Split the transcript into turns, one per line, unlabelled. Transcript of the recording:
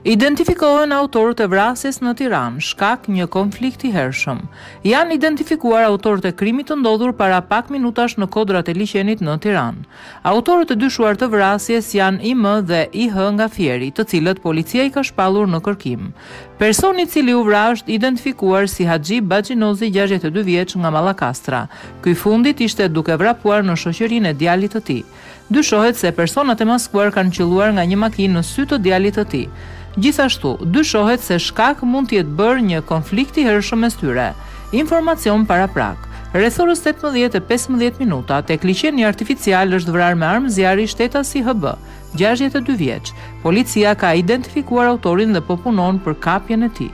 Identifikohen autorët e vrasjes në Tiranë, shkak një konflikti hershëm. Janë identifikuar autorët e krimit të ndodhur para pak minutash në kodrat e liçenit në Tiranë. Autorët e dyshuar të vrasjes janë IM dhe IH nga Fieri, të cilët policia i ka shpallur në kërkim. Personi i cili u vra është identifikuar si Haxhi Baxhinozi, 62 vjeç, nga Mallakastra. Ky fundit ishte duke vrapuar në shoqërinë e djalit të tij. Dyshohet se personat e maskuar kanë qelluar nga një makinë në sy të djalit të tij. Gjithashtu, dyshohet se shkak mund të jetë bërë një konflikt i hershëm mes tyre. Informacion paraprak. Rreth orës 18:15 minuta, tek liçeni artificial është vrarë me armë zjarri shtetasi HB, 62 vjeç. Policia ka identifikuar autorin dhe po punon për kapjen e tij.